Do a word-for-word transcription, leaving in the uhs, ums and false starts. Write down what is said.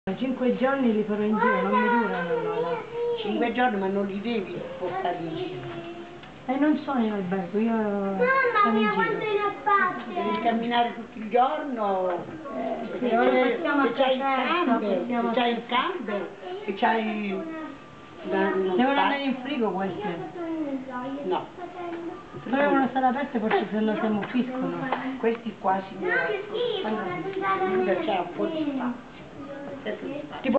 Cinque giorni li farò in giro, non mi durano allora. Cinque giorni, ma non li devi portare in giro. E non sono in albergo, io sono in giro. Devi camminare tutto il giorno. Eh, sì, Se ora c'hai passiamo a il camper, passiamo a se c'hai il camper, se c'hai... Devono andare in frigo queste. No. Però devono stare aperte perché se no si ammuffiscono. Questi qua, signora, quando c'è un po' di spazio.